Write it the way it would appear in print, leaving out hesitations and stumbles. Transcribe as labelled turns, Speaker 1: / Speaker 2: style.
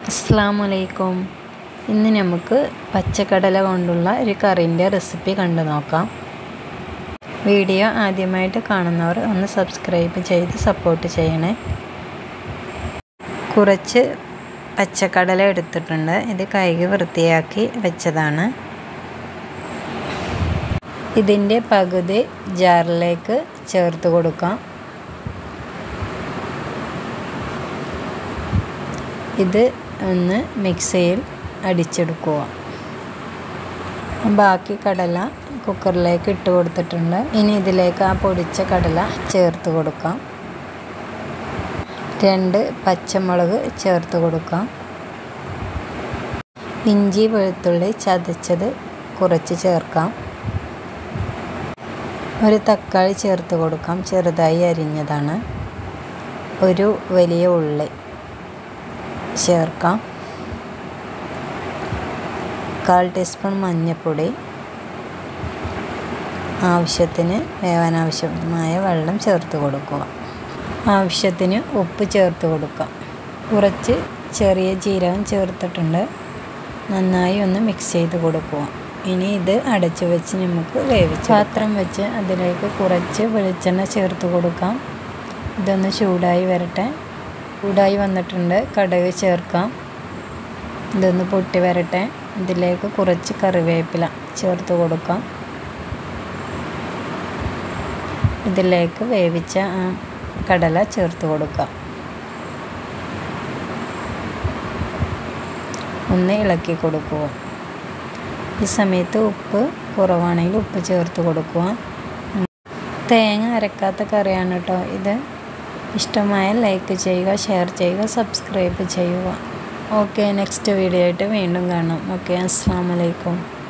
Speaker 1: അസ്സലാമലൈക്കും. ഇന്ന് നമുക്ക് പച്ചക്കടല കൊണ്ടുള്ള ഒരു കറിൻ്റെ റെസിപ്പി കണ്ടു നോക്കാം. വീഡിയോ ആദ്യമായിട്ട് കാണുന്നവർ ഒന്ന് സബ്സ്ക്രൈബ് ചെയ്ത് സപ്പോർട്ട് ചെയ്യണേ. കുറച്ച് പച്ചക്കടല എടുത്തിട്ടുണ്ട്. ഇത് കഴുകി വൃത്തിയാക്കി വെച്ചതാണ്. ഇതിൻ്റെ പകുതി ജാറിലേക്ക് ചേർത്ത് കൊടുക്കാം. ഇത് ഒന്ന് മിക്സിയിൽ അടിച്ചെടുക്കുക. ബാക്കി കടല കുക്കറിലേക്ക് ഇട്ട് കൊടുത്തിട്ടുണ്ട്. ഇനി ഇതിലേക്ക് ആ പൊടിച്ച കടല ചേർത്ത് കൊടുക്കാം. 2 പച്ചമുളക് ചേർത്ത് കൊടുക്കാം. ഇഞ്ചി വെളുത്തുള്ളി ചതച്ചത് കുറച്ച് ചേർക്കാം. ഒരു തക്കാളി ചേർത്ത് കൊടുക്കാം, ചെറുതായി അരിഞ്ഞതാണ്. ഒരു വലിയ ഉള്ളി ചേർക്കാം. 1/4 ടീസ്പൂൺ മഞ്ഞൾപ്പൊടി, ആവശ്യത്തിന് വേവാനാവശ്യമായ വെള്ളം ചേർത്ത് കൊടുക്കുക. ആവശ്യത്തിന് ഉപ്പ് ചേർത്ത് കൊടുക്കാം. കുറച്ച് ചെറിയ ജീരകം ചേർത്തിട്ടുണ്ട്. നന്നായി ഒന്ന് മിക്സ് ചെയ്ത് കൊടുക്കുക. ഇനി ഇത് അടച്ചു വെച്ച് നമുക്ക് വേവിച്ച് പാത്രം വെച്ച് അതിലേക്ക് കുറച്ച് വെളിച്ചെണ്ണ ചേർത്ത് കൊടുക്കാം. ഇതൊന്ന് ചൂടായി വരട്ടെ. ചൂടായി വന്നിട്ടുണ്ട്. കടുക് ചേർക്കാം. ഇതൊന്ന് പൊട്ടി വരട്ടെ. ഇതിലേക്ക് കുറച്ച് കറിവേപ്പില ചേർത്ത് കൊടുക്കാം. ഇതിലേക്ക് വേവിച്ച കടല ചേർത്ത് കൊടുക്കാം. ഒന്ന് ഇളക്കി കൊടുക്കുക. ഈ സമയത്ത് ഉപ്പ് കുറവാണെങ്കിൽ ഉപ്പ് ചേർത്ത് കൊടുക്കുക. തേങ്ങ അരക്കാത്ത കറിയാണ് കേട്ടോ ഇത്. ഇഷ്ടമായ ലൈക്ക് ചെയ്യുക, ഷെയർ ചെയ്യുക, സബ്സ്ക്രൈബ് ചെയ്യുക. ഓക്കെ, നെക്സ്റ്റ് വീഡിയോ ആയിട്ട് വീണ്ടും കാണാം. ഓക്കെ, അസ്സലാമു അലൈക്കും.